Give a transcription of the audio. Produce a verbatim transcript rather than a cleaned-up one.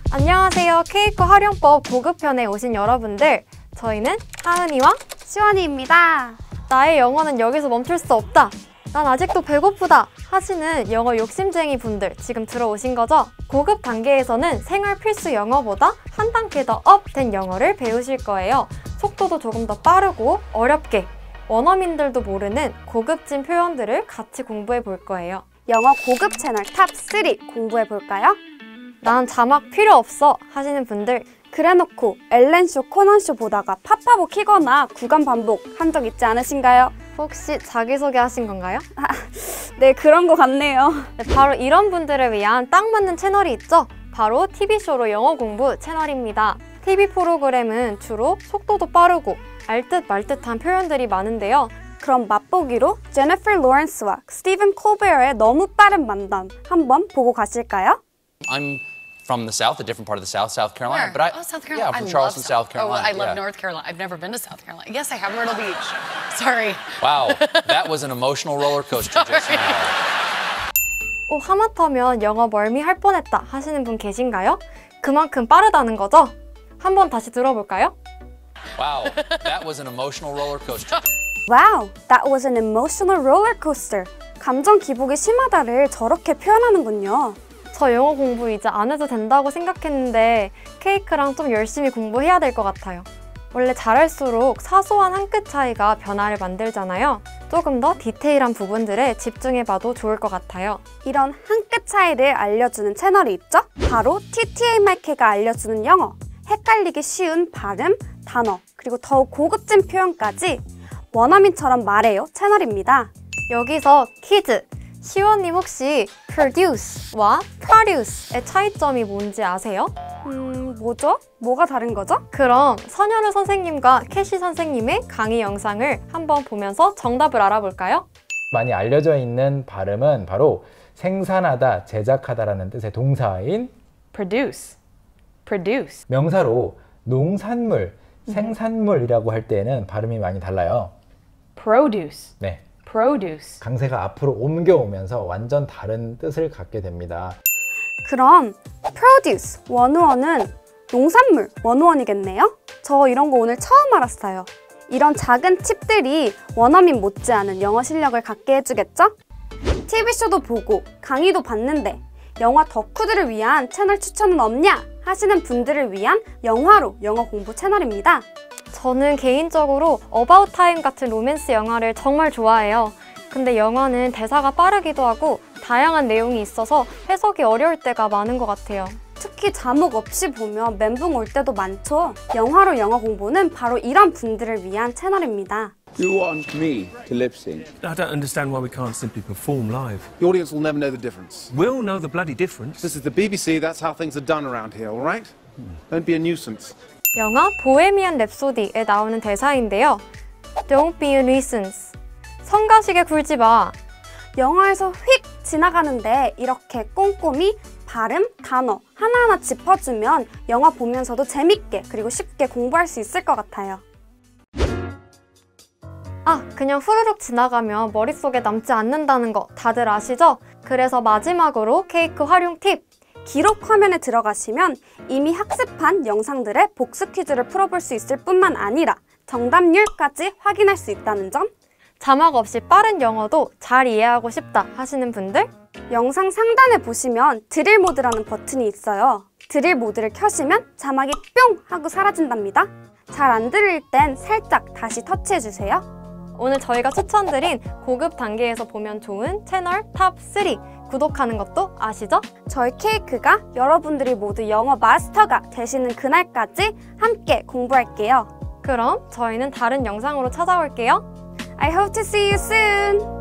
안녕하세요. 케이크 활용법 고급편에 오신 여러분들, 저희는 하은이와 시원이입니다. 나의 영어는 여기서 멈출 수 없다, 난 아직도 배고프다 하시는 영어 욕심쟁이 분들 지금 들어오신 거죠? 고급 단계에서는 생활 필수 영어보다 한 단계 더 업 된 영어를 배우실 거예요. 속도도 조금 더 빠르고 어렵게, 원어민들도 모르는 고급진 표현들을 같이 공부해 볼 거예요. 영어 고급 채널 탑 삼 공부해 볼까요? 난 자막 필요 없어 하시는 분들, 그래놓고 엘렌쇼, 코난쇼 보다가 팝팝을 키거나 구간 반복 한 적 있지 않으신가요? 혹시 자기소개 하신 건가요? 아, 네, 그런 것 같네요. 네, 바로 이런 분들을 위한 딱 맞는 채널이 있죠? 바로 티비쇼로 영어 공부 채널입니다. 티비 프로그램은 주로 속도도 빠르고 알듯 말듯한 표현들이 많은데요. 그럼 맛보기로 제니퍼 로렌스와 스티븐 콜베어의 너무 빠른 만남 한번 보고 가실까요? I'm from the South, a different part of the South, South Carolina. Where? But I, oh, South Carolina. Yeah, I'm from I Charleston, love South Carolina. Oh, I love yeah. North Carolina. I've never been to South Carolina. Yes, I have Myrtle Beach. Sorry. Wow, that was an emotional roller coaster just now. 오, 하마터면 영어 멀미할 뻔했다 하시는 분 계신가요? 그만큼 빠르다는 거죠? 한번 다시 들어볼까요? Wow, that was an emotional roller coaster. Wow, that was an emotional roller coaster. 감정 기복이 심하다를 저렇게 표현하는군요. 저 영어 공부 이제 안 해도 된다고 생각했는데 케이크랑 좀 열심히 공부해야 될 것 같아요. 원래 잘할수록 사소한 한 끗 차이가 변화를 만들잖아요. 조금 더 디테일한 부분들에 집중해봐도 좋을 것 같아요. 이런 한 끗 차이를 알려주는 채널이 있죠? 바로 티티에이 마켓가 알려주는 영어. 헷갈리기 쉬운 발음, 단어, 그리고 더욱 고급진 표현까지 원어민처럼 말해요 채널입니다. 여기서 퀴즈! 시원님 혹시 produce와 produce의 차이점이 뭔지 아세요? 음, 뭐죠? 뭐가 다른 거죠? 그럼 선현우 선생님과 캐시 선생님의 강의 영상을 한번 보면서 정답을 알아볼까요? 많이 알려져 있는 발음은 바로 생산하다, 제작하다라는 뜻의 동사인 produce, produce. 명사로 농산물, 생산물이라고 할 때는 발음이 많이 달라요. produce, 네, produce. 강세가 앞으로 옮겨오면서 완전 다른 뜻을 갖게 됩니다. 그럼 produce, 원어원은 농산물, 원어원이겠네요? 저 이런 거 오늘 처음 알았어요. 이런 작은 팁들이 원어민 못지않은 영어 실력을 갖게 해주겠죠? 티비쇼도 보고 강의도 봤는데 영화 덕후들을 위한 채널 추천은 없냐? 하시는 분들을 위한 영화로 영어 공부 채널입니다. 저는 개인적으로 어바웃 타임 같은 로맨스 영화를 정말 좋아해요. 근데 영화는 대사가 빠르기도 하고 다양한 내용이 있어서 해석이 어려울 때가 많은 것 같아요. 특히 자막 없이 보면 멘붕 올 때도 많죠. 영화로 영어 공부는 바로 이런 분들을 위한 채널입니다. You want me to lip sync? I don't understand why we can't simply perform live. The audience will never know the difference. We'll know the bloody difference. This is the B B C, that's how things are done around here, all right? Don't be a nuisance. 영화 보헤미안 랩소디에 나오는 대사인데요. Don't be a nuisance. 성가시게 굴지 마. 영화에서 휙 지나가는데 이렇게 꼼꼼히 발음, 단어 하나하나 짚어주면 영화 보면서도 재밌게 그리고 쉽게 공부할 수 있을 것 같아요. 아, 그냥 후루룩 지나가면 머릿속에 남지 않는다는 거 다들 아시죠? 그래서 마지막으로 케이크 활용 팁! 기록 화면에 들어가시면 이미 학습한 영상들의 복습 퀴즈를 풀어볼 수 있을 뿐만 아니라 정답률까지 확인할 수 있다는 점, 자막 없이 빠른 영어도 잘 이해하고 싶다 하시는 분들, 영상 상단에 보시면 드릴 모드라는 버튼이 있어요. 드릴 모드를 켜시면 자막이 뿅 하고 사라진답니다. 잘 안 들릴 땐 살짝 다시 터치해주세요. 오늘 저희가 추천드린 고급 단계에서 보면 좋은 채널 탑 삼 구독하는 것도 아시죠? 저희 케이크가 여러분들이 모두 영어 마스터가 되시는 그날까지 함께 공부할게요. 그럼 저희는 다른 영상으로 찾아올게요. I hope to see you soon!